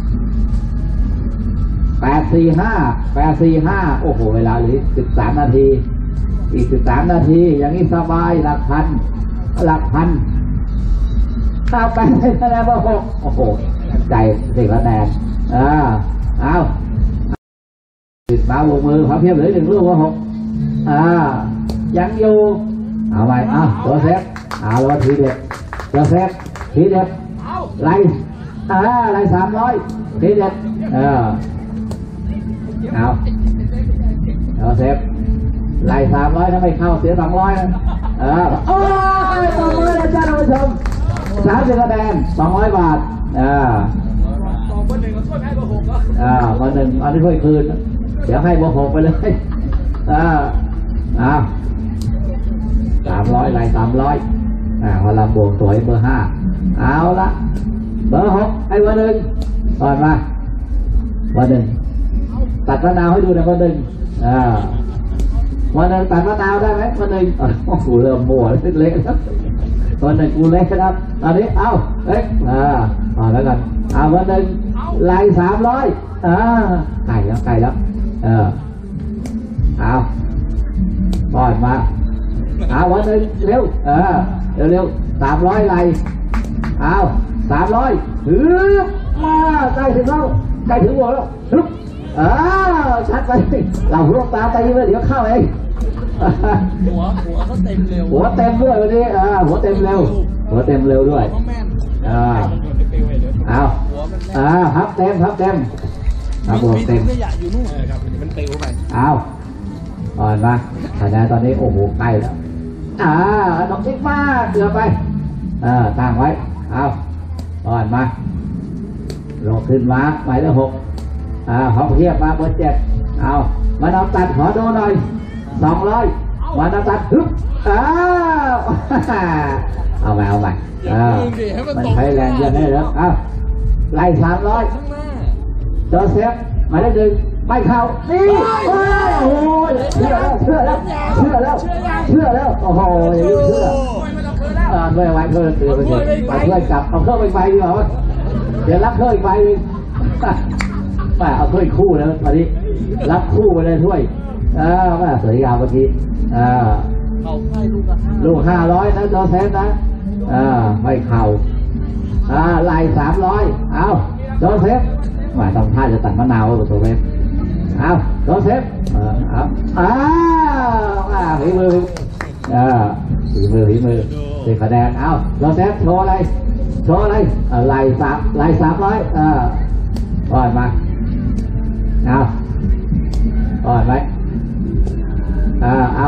แปดสี่ห้าแปดสี่ห้าโอ้โหเวลาเหลือสิบสามนาทีอีกสิบสามนาทีอย่างนี้สบายหลักพันหลักพันถ้าไปคะแนนว่าหกโอ้โหใจสิบคะแนนอ่าเอาติดมาวงมือขอเพียบเหลือหนึ่งลูกว่าหกอ่ายังอยู่เอาไปอ่ะตัวเซฟเอาแล้วทีเด็ดตัวเซฟทีเด็ดไล่อ่าไล่สามร้อยทีเด็ดเออเอาตัวเซฟไล่สามร้อยถ้าไม่เข้าเสียสองร้อยเออโอ้ยตบมือเลยจ้าท่านผู้ชมสามสิบคะแนนสองร้อยบาทอ่าต่อเบอร์หนึ่งก็ช่วยให้เบอร์หกก็อ่าเบอร์หนึ่งเอาไปช่วยคืนเดี๋ยวให้เบอร์หกไปเลยอ่าอ่าสามร้อยไล่สามร้อยอ่าพลังบวกสวยเบอร์ห้าเอาละเบอร์หกไอ้เบอร์หนึ่งก่อนมาเบอร์หนึ่งตัดมะนาวให้ดูนะเบอร์หนึ่งอ่าวันหนึ่งตัดมะนาวได้ไหมวันหนึ่งโอ้โหเริ่มมั่วเล็กแล้ววันหนึ่งกูเล็กครับตอนนี้เอาเล็กอ่าต่อแล้วกันเอาวันหนึ่งไล่สามร้อยอ่าไก่แล้วไก่แล้วเออเอาปล่อยมาเอาวันหนึ่งเร็วเออเร็วเร็วสามร้อยไล่เอาสามร้อยฮึบมาใกล้ถึงแล้วใกล้ถึงหัวแล้วฮึบอ่าชัดไปเราหัวตาตีเลยเดี๋ยวเข้าเองหัวหัวเขาเต็มเร็วหัวเต็มด้วยวันนี้อ่าหัวเต็มเร็วหัวเต็มเร็วด้วยหัวแม่นอ่าเอาหัวมันแม่นอ่าพับเต็มพับเต็มพับหัวเต็มขยะอยู่นู่นครับมันเต็มไปเอาอ่อนมาคะแนนตอนนี้โอ้โหใกล้แล้วอ่าดอกติ๊กมากเกือบไปเออตั้งไว้เอาอ่อนมาลงขึ้นมาหมายเลขหกอ่าหอมเทียบมาเบอร์เจ็ดเอามาน้ำตัดขอดูหน่อยสองร้อยมาน้ำตัดฮึบอ้าวเอาไปเอาไปอ่ามันใช้แรงเยอะได้แล้วเอาไล่สามร้อยข้างหน้าโจเซฟหมายเลขหนึ่งไม่เข้านี่โอ้ยโอ้ยเชื่อแล้วเชื่อแล้วเชื่อแล้วเชื่อแล้วโอ้โหอย่างนี้เชื่ออ่าด้วยไว้เพื่อนเตือนไปเถอะไปช่วยจับเอาเครื่องไปไฟดีกว่าเดี๋ยวรับเครื่องอีกใบนึงไปเอาถ้วยคู่แล้วตอนนี้รับคู่ไปเลยถ้วยอ่าแม่สวยงามเมื่อกี้อ่าเขาให้ลูกละห้าลูกห้าร้อยนะโจเซฟนะอ่าไม่เข่าอ่าไล่สามร้อยเอาโจเซฟหมายต้องท่าจะตัดมะนาวกับโจเซฟเอาโจเซฟเออเอาอ้าวอ่าฝีมืออ่าฝีมือฝีมือสี่คะแนนเอาโจเซฟโชว์อะไรโชว์อะไรอ่าไล่สามไล่สามร้อยอ่าปล่อยมาเอาปล่อยไหมอ่าเอา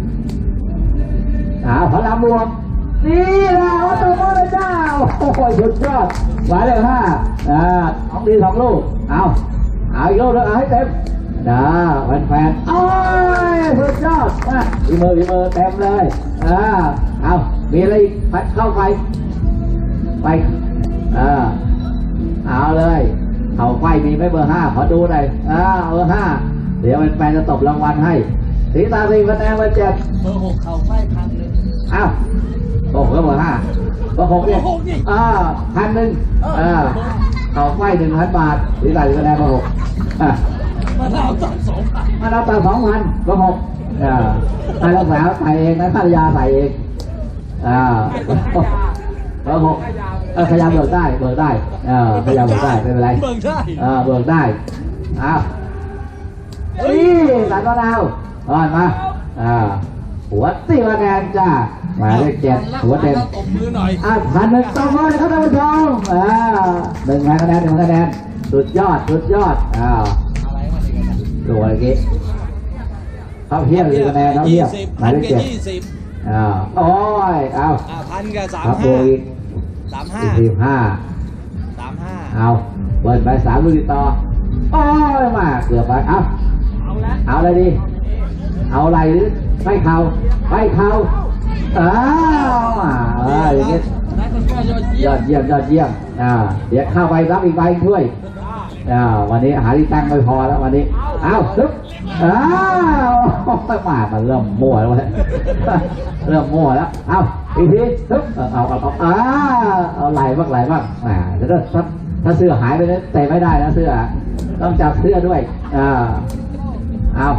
เอาพลังบวกนี่แหละวัตถุมงคลเจ้าโอ้โหสุดยอดหมายเลขห้าอ่าสองดีสองลูกเอาเอาอีกลูกเลยเอาให้เต็มนะแฟนแฟนโอ้ยสุดยอดมาอีมืออีมือเต็มเลยอ่าเอามีอะไรอีกเข้าไปไปอ่าเอาเลยเอาไฟมีไหมเบอร์ห้าขอดูหน่อยอ่าเบอร์ห้าเดี๋ยวเป็นแฟนจะตบรางวัลให้สีตาสีคะแนนเบอร์เจ็ดเบอร์หกเข่าไฟพันหนึ่งอ้าวโอ้โหเบอร์ห้าเบอร์หกเนี่ยอ่าพันหนึ่งอ่าเอาไฟหนึ่งพันบาทสีตาสีคะแนนเบอร์หกอ่ามาเอาตัดสองพันมาเราตัดสองพันเบอร์หกอ่าให้ลูกสาวใส่เองนะภรรยาใส่เองอ่าเบอร์หกเออพยายามเบิกได้เบิกได้เออพยายามเบิกได้ไม่เป็นไรเบิกได้เออเบิกได้อ้าวนี่ตัดมะนาวอ่อนมาอ่าหัวสี่คะแนนจ้าหมายเลขเจ็ดหัวเต็มตบมือหน่อยอ่ะพันหนึ่งต่อมาเลยครับท่านผู้ชมอ่าหนึ่งคะแนนหนึ่งคะแนนสุดยอดสุดยอดอ้าวดูอะไรกี้เขาเพียบเลยคะแนนเขาเพียบหมายเลขเจ็ดยี่สิบอ้าวโอ้ยอ้าวอ่าพันกับสามครับห้าดูอีกสามห้าอีกสิบห้าสามห้าเอาเปิดไปสามลูกติดต่อโอ้ยมาเกือบไปเอาเอาอะไรดีเอาอะไรหรือไม่เข่าไม่เข่าอ้าวเอออย่างงี้นักคนก็ยอดเยี่ยยอมดเยี่ยมยอดเยี่ยมอ่าเดี๋ยวเข้าไปรับอีกใบช่วยอ่าวันนี้หาที่ตั้งไม่พอแล้ววันนี้เอาซึบอ้าวมามันเริ่มมั่วแล้วเว้ยเริ่มมั่วแล้วเอาอีกทีซึบเอาเอาเอาเอาเอาไหลบ้างไหลบ้างอ่าแล้วถ้าถ้าเสื้อหายไปนั้นเตะไม่ได้นะเสื้อต้องจับเสื้อด้วยอ่าเอา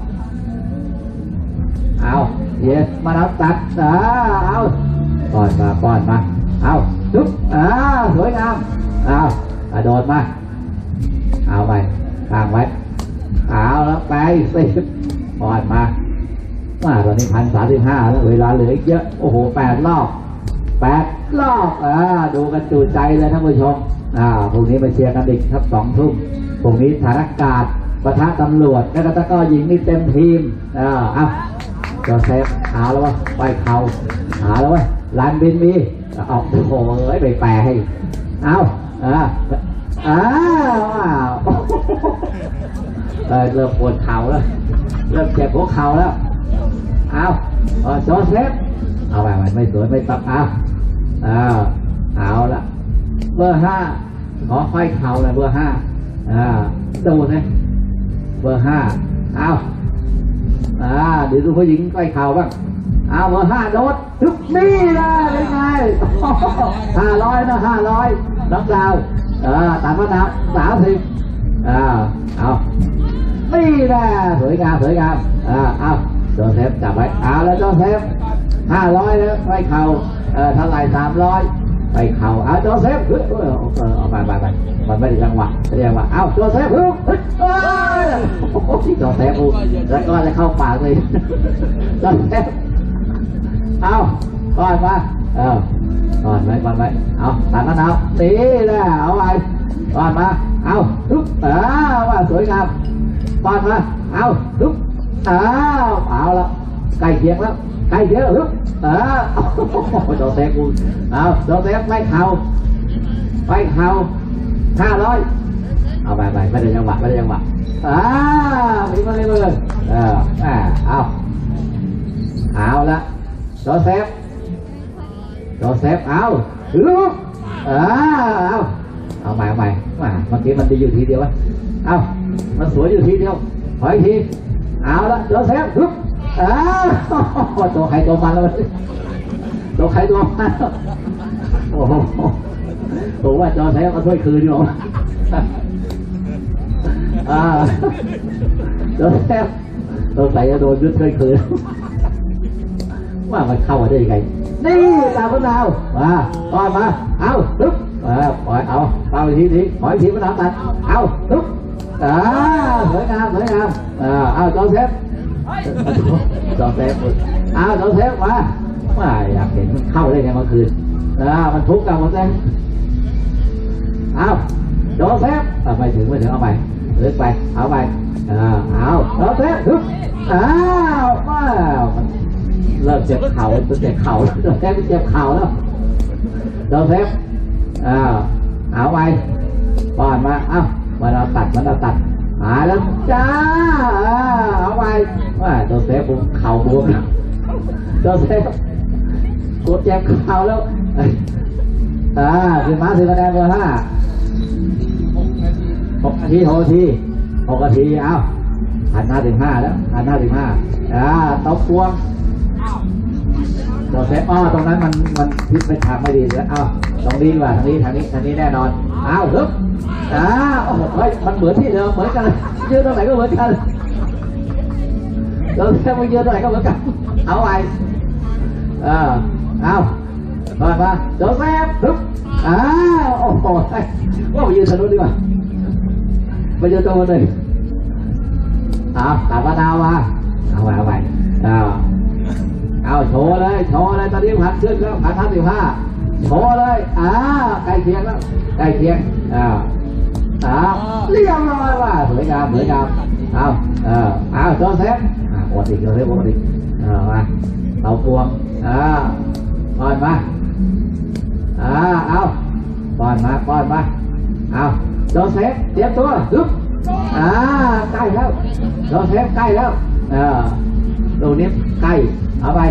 เอาเย็นมารับตัดอ่าเอาป้อนมาป้อนมาเอาซึบอ่าสวยงามเอากระโดดมาเอาไปตั้งไว้เอาแล้วไปสิป้อนมาว่าตอนนี้พันสามสิบห้าแล้วเวลาเหลืออีกเยอะโอ้โหแปดรอบแปดรอบอ่าดูกันจูใจเลยท่านผู้ชมอ่าพรุ่งนี้มาเชียร์กันอีกครับสองทุ่มพรุ่งนี้ฐานอากาศปะทะตำรวจแล้วก็ตะก้อหญิงนี่เต็มทีมอ่าอ่ะจอเซฟหาแล้ววะไปเข่าหาแล้ววะลานบินมีเอาโอ้โหไปแปลให้เอาอ่าอ้าวอ้าวเออเริ่มปวดเข่าแล้วเริ่มเจ็บหัวเข่าแล้วเอาเออจอเซฟเอาไปไม่สวยไม่ตับเอาเอาเอาละเบอร์ห้าขอไฟเข่าเลยเบอร์ห้าอ่าดูนะเบอร์ห้าเอาอ่าเดี๋ยวดูผู้หญิงไฟเข่าบ้างเอาเบอร์ห้าโดดทุกนี่นะเป็นไงห้าร้อยนะห้าร้อยน้องดาวเออตามมาดาวสามสิบอ่าเอานี่นะสวยงามสวยงามอ่าเอาโจเซฟจับไว้เอาแล้วโจเซฟห้าร้อยแล้วไฟเข่าเออเท่าไหร่สามร้อยไปเข่าเอาโจเซฟเออเออเอาไปไปไปมันไม่ได้จังหวะไม่ได้จังหวะเอาโจเซฟเฮ้ยเฮ้ยโอ้โจเซฟแล้วก็จะเข้าปากเลยโจเซฟเอาก่อนมาเออก่อนไว้ก่อนไว้เอาตัดมะนาวตีนะเอาไปก่อนมาเอาทุบอ้าวว่าสวยงามก่อนมาเอาทุบอ้าวเอาละใกล้เคียงแล้วใกล้เคียงแล้วทุบอ้าวโจเซฟกูเอาโจเซฟไม่เข่าไม่เข่าห้าร้อยเอาไปไปไม่ได้จังหวะไม่ได้จังหวะอ้าวมีมาเลยเลยเอออ่าเอาเอาละโจเซฟโจเซฟเอาลุกอ้าวเอาเอาใหม่เอาใหม่มาเมื่อกี้มันดีอยู่ทีเดียววะเอามันสวยอยู่ทีเดียวขออีกทีเอาละโจเซฟลุกอ้าวตัวใครตัวมันแล้วตัวใครตัวมันโอ้โหผมว่าโจเซฟมาช่วยคืนดีกว่าอ่าโจเซฟตัวใส่จะโดนยึดช่วยคืนว่ามันเข้ามาได้ยังไงนี่ตามพนาวมาต่อยมาเอาตึ๊บมาปล่อยเอาเอาอีกทีทีปล่อยทีพนาวตัดเอาตึ๊บอ่าสวยงามสวยงามอ่าเอาจอเซฟจอเซฟเอาจอเซฟมาว่าอยากเห็นมันเข้าได้ไงเมื่อคืนอ่ามันทุกข์กันหมดเลยเอาจอเซฟไม่ถึงไม่ถึงเอาไปเลือกไปเอาไปอ่าเอาจอเซฟตึ๊บอ้าวว้าวเริ่มเจ็บเข่าเจ็บเข่าโดนเซฟเจ็บเข่าแล้วโดนเซฟอ้าวเอาไปป้อนมาเอ้ามาเราตัดมาเราตัดหาแล้วจ้าเอาไปว่าโดนเซฟผมเข่าบวมโดนเซฟปวดเจ็บเข่าแล้วอ่าคือมาถึงคะแนนเบอร์ห้าหกนาทีหกนาทีหกนาทีเอาหันหน้าถึงห้าแล้วหันหน้าถึงห้าอ่าตบพวงตัวเซฟอ้อตรงนั้นมันมันพิษไปทางไม่ดีแล้วเอาตรงนี้ดีกว่าทางนี้ทางนี้ทางนี้แน่นอนเอาฮึบอ่าโอ้โหเฮ้ยมันเหมือนที่เดิมเหมือนกันยืนตรงไหนก็เหมือนกันเราแค่มายืนตรงไหนก็เหมือนกันเอาไปเออเอามามาโจเซฟฮึบอ่าโอ้โหว่าไปยืนสนุกดีกว่าไปยืนตรงนั้นเลยเอาตัดมะนาวมาเอาไปเอาไปเอาเอาโชว์เลยโชว์เลยตอนนี้พันขึ้นแล้วพันห้าสิบห้าโชว์เลยอ่าใกล้เคียงแล้วใกล้เคียงอ่าอ่าเรียบร้อยว่าสวยงามสวยงามเอาเออเอาโจเซฟอ่าอดอีกโจเซฟอดอีกเออมาเตาพวงอ่าป้อนมาอ่าเอาป้อนมาป้อนมาเอาโจเซฟเตรียมตัวลุกอ่าใกล้แล้วโจเซฟใกล้แล้วเออดูนี้ใกล้เอาไป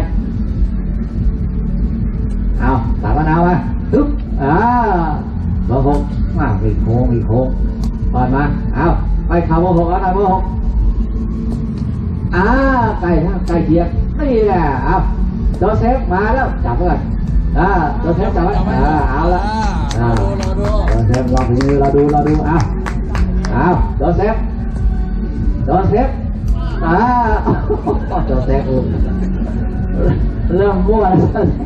เอาตัดมะนาวมาลุกอ่าเบอร์หกมาอีกโค้งอีกโค้งป้อนมาเอาไปเข่าเบอร์หกเอาหน่อยเบอร์หกอ่าใกล้แล้วใกล้เคียงนี่แหละเอาโจเซฟมาแล้วจับไว้ก่อนอ่าโจเซฟจับไว้อ่าเอาละอ่าโจเซฟลองดูเราดูเราดูเอาเอาโจเซฟโจเซฟอ่าโจเซฟเริ่มมั่วแล้ว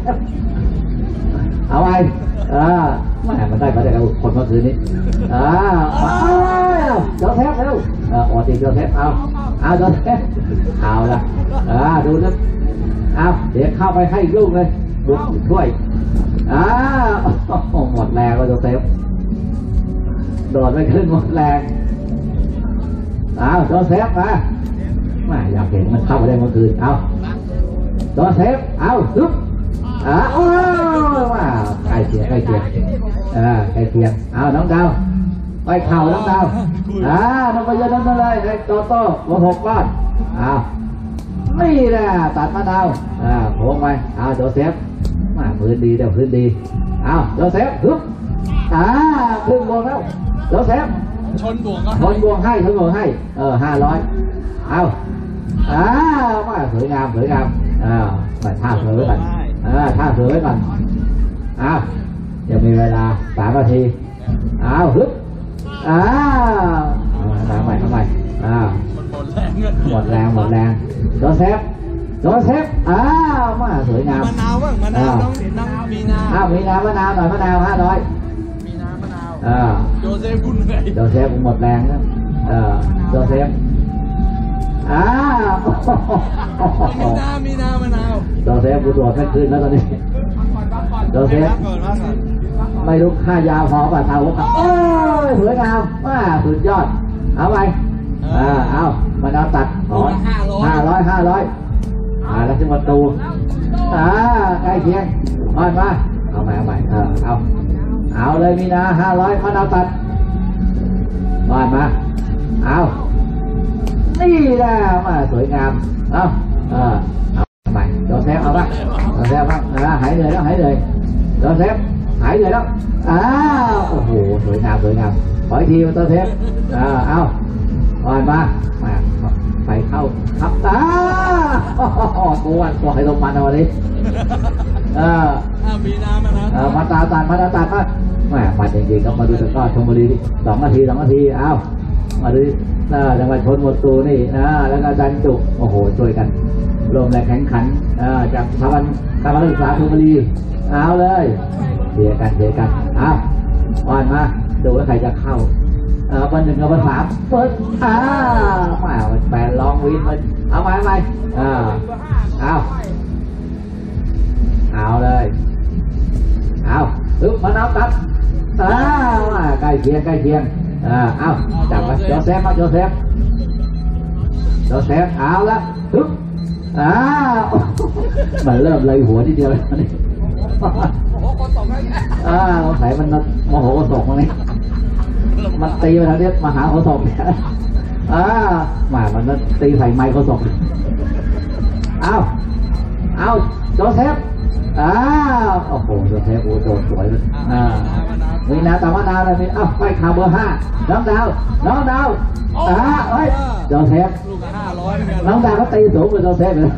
เอาไปอ่าไม่มันได้มาได้กับคนเมื่อคืนนี้อ่าเอาโจเซฟเร็วเอออดตีโจเซฟเอาเอาโจเซฟเอาละอ่าดูนะเอาเดี๋ยวเข้าไปให้ลูกเลยบุกช่วยอ่าหมดแรงก็โจเซฟโดดไม่ขึ้นหมดแรงเอาโจเซฟมาไม่อยากเห็นมันเข้าไปได้เมื่อคืนเอาโจเซฟเอาลุกอ่าโอ้ว้าวใกล้เคียงใกล้เคียงอ่าใกล้เคียงเอาน้องดาวไปเข่าน้องดาวอ่าน้องไปยืนนั่นเลยในโตโต้หัวหกก้อนเอานี่แหละตัดมะนาวอ่าโผล่ไปเอาโจเซฟมาพื้นดีเดี๋ยวพื้นดีเอาโจเซฟลุกอ่าขึ้นบวงแล้วโจเซฟชนบวงก็ชนบวงให้ชนบวงให้เออห้าร้อยเอาอ่าว่าสวยงามสวยงามอ่ามาท่าสวยไว้ก่อนอ่าท่าสวยไว้ก่อนอ้าวยังมีเวลาสามนาทีอ้าวฮึบอ้าวทำใหม่ทำใหม่อ้าวหมดแรงหมดแรงโจเซฟโจเซฟอ้าวมาสวยงามมะนาวบ้างมะนาวน้องน้องมีนาอ้าวมีน้ำมะนาวหน่อยมะนาวห้าร้อยมีน้ำมะนาวอ่าโจเซฟคุณเหนื่อยโจเซฟหมดแรงแล้วเออโจเซฟอ้าวมีน้ำมีน้ำมะนาวโจเซฟกูโดดไม่ขึ้นแล้วตอนนี้โจเซฟไม่รู้ค่ายาวพอป่ะเท่าป่ะโอ้ยสวยงามว้าสุดยอดเอาไปอ่าเอามาดาวตัดขอห้าร้อยห้าร้อยอ่าแล้วจึงประตูอ่าใกล้เคียงมามาเอาใหม่เอาใหม่เออเอาเอาเลยมีนาห้าร้อยมาดาวตัดมามาเอานี่แหละมาสวยงามเอาเออเอาใหม่โจเซฟเอาบ้างโจเซฟบ้างอ่าหายเหนื่อยแล้วหายเหนื่อยโจเซฟหายเหนื่อยแล้วอ้าวโอ้โหสวยงามสวยงามขออีกทีโจเซฟอ่าเอาอ่อนมามาไปเข้าครับอ้าตัววันตัวให้ลงมาในวันนี้เออมีน้ำมะนาวเออมาตาตัดมาตาตัดมาแหมมาจริงๆก็มาดูตะก้อชมบุรีสองนาทีสองนาทีเอามาดูน่าจังหวัดชนหมดตูนี่นะแล้วก็ดันจุกโอ้โหช่วยกันรวมแรงแข่งขันจากสถาบันการศึกษาชลบุรีเอาเลยเสียกันเสียกันเอาอ่อนมาดูว่าใครจะเข้าเออวันหนึ่งกับวันสามเปิดอ้าวมาแปดลองวินมันเอาไปเอาไปอ่าเอาเอาเลยเอาปึ๊บมาน้ำตัดอ้าวใกล้เคียงใกล้เคียงอ่าเอาจับไปโจเซฟมาโจเซฟโจเซฟเอาละปึ๊บอ้าวมันเริ่มเลยหัวทีเดียวเลยนี่อ่าเราใส่มันโมโหกระสอบมาเนี่ยมันตีไปทางนี้มาหาเขาศพเนี่ยอ่ามามันตีใส่ไม้เขาศพเอาเอาโจเซฟอ้าวโอ้โหโจเซฟโอ้โหสวยเลยอ่ามีนาตามะนาวเลยมีอ้าวไปข่าวเบอร์ห้าน้องดาวน้องดาวอ่าเฮ้ยโจเซฟลูกห้าร้อยเหมือนกันน้องดาวเขาตีสูงกว่าโจเซฟเลย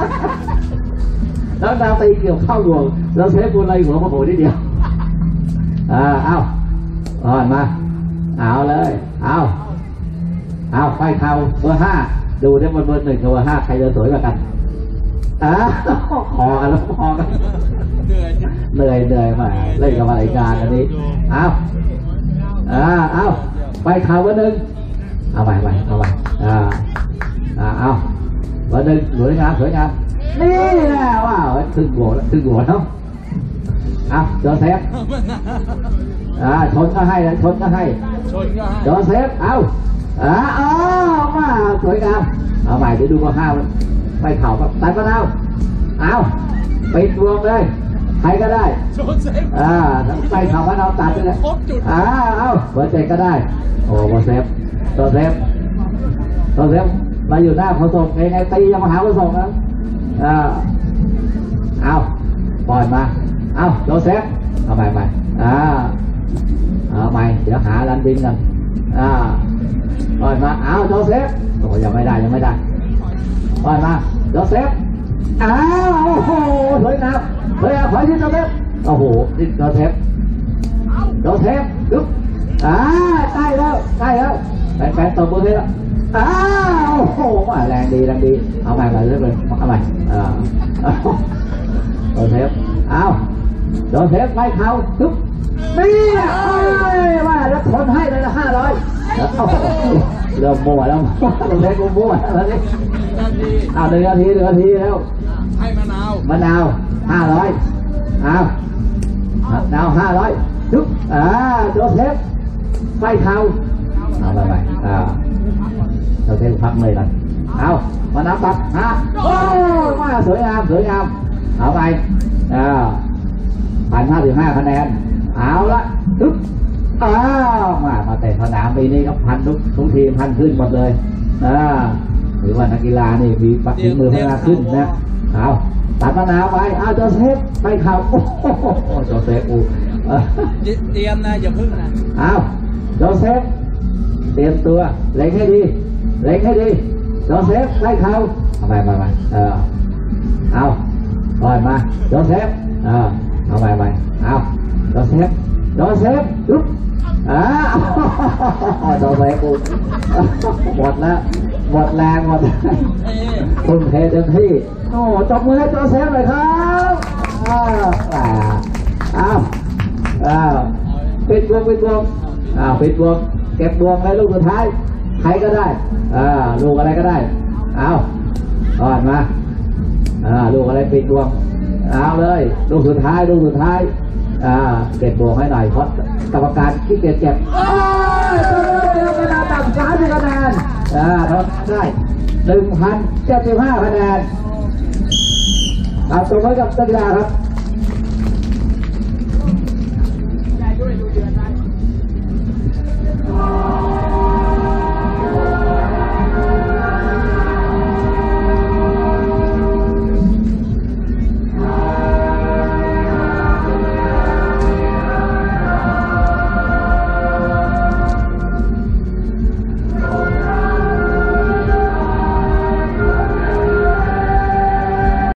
น้องดาวตีเกี่ยวเข้าดวงโจเซฟบุญเลยหัวมาโผล่นิดเดียวอ่าเอาอ่อนมาเอาเลยเอาเอาไปข่าวเบอร์ห้าดูได้บนเบอร์หนึ่งกับเบอร์ห้าใครจะสวยกว่ากันอ่าคอกันแล้วคอกันเหนื่อยเหนื่อยเหนื่อยมาเล่นกับอะไรายการอันนี้เอาอ่าเอาไปข่าววันหนึ่งเอาไปไปเอาไปอ่าอ่าเอาวันหนึ่งสวยงามสวยงามนี่แหละว้าวถึงหัวถึงหัวเนาะเอาโจเซฟอ่าชนก็ให้แล้วชนก็ให้ชนก็ให้โจเซฟเอาอ่าเอามาสวยงามเอาใหม่เดี๋ยวดูมาห้ามันไปเข่าแบบตัดมะนาวเอาปิดรวมเลยใครก็ได้โจเซฟอ่าไปข่าวมะนาวตัดไปเลยครบจุดอ่าเอาเบอร์เจ็ดก็ได้โอ้โจเซฟโจเซฟโจเซฟมาอยู่หน้าขนส่งเองไงตียังมาหาขนส่งนะอ่าเอาปล่อยมาเอาโจเซฟเอาใหม่ใหม่อ่าเอาใหม่เดี๋ยวหาลันดินกันอ่าปล่อยมาเอาโจเซฟโอ้ยังไม่ได้ยังไม่ได้ปล่อยมาโจเซฟอ้าวโอ้โหสวยงามเฮ้ยขอยืนโจเซฟโอ้โหนี่โจเซฟโจเซฟลุกอ่าใกล้แล้วใกล้แล้วแฟนๆตบมือให้แล้วอ้าวโอ้โหว่าแรงดีแรงดีเอาใหม่ใหม่เรื่อยๆเอาใหม่อ่าโจเซฟเอาโจเซฟไปเขาทุบนี่เอ้ยว่าแล้วทนให้เลยละห้าร้อยเริ่มมั่วแล้วโจเซฟกูมั่วแล้วนี่นาทีเอาหนึ่งนาทีหนึ่งนาทีแล้วให้มะนาวมะนาวห้าร้อยเอามะนาวห้าร้อยทุบอ่าโจเซฟไปเขาเอาไปไปอ่าโจเซฟพักเลยกันเอามะนาวตัดฮะโอ้มาสวยงามสวยงามเอาไปอ่าพันห้าสิบห้าคะแนนเอาละทุบอ้าวมามาแต่สนามปีนี้ก็พันทุกทุกทีมพันขึ้นหมดเลยอ่าหรือว่านักกีฬานี่มีปักฝีมือพัฒนาขึ้นนะเอาตัดมะนาวไปเอาโจเซฟไปเข่าโอ้โหโจเซฟอูเออเตรียมนะอย่าพึ่งนะเอาโจเซฟเตรียมตัวเล็งให้ดีเล็งให้ดีโจเซฟไปเข่าเอาไปไปไปเออเอาปล่อยมาโจเซฟเออเอาไปไปเอาโจเซฟโจเซฟลุกอ่าโจเซฟอูหมดแล้วหมดแรงหมดเอ๊ะคุณเทเต็มที่โอ้ตบมือให้โจเซฟเลยครับอ้าวอ้าวอ้าวอ้าวปิดวงปิดวงอ้าวปิดวงเก็บวงเลยลูกสุดท้ายใครก็ได้อ่าลูกอะไรก็ได้เอาอ่อนมาอ่าลูกอะไรปิดวงเอาเลยลูกสุดท้ายลูกสุดท้ายอ่าเก็บวงให้หน่อยเพราะกรรมการขี้เกียจเก็บโอ้ยตัวเล็กต่ำสามสิบคะแนนอ่าทำได้หนึ่งพันเจ็ดสิบห้าคะแนนครับตรงนี้กับตัญญาครับ